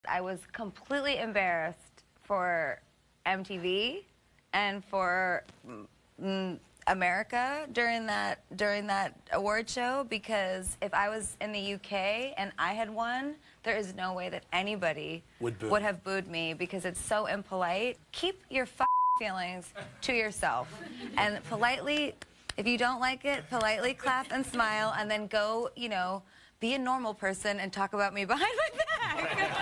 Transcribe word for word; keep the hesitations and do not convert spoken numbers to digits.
I was completely embarrassed for M T V and for mm, America during that during that award show, because if I was in the U K and I had won, there is no way that anybody would, boo. would have booed me, because it's so impolite. Keep your f feelings to yourself, and politely, if you don't like it, politely clap and smile, and then go, you know, be a normal person and talk about me behind my back.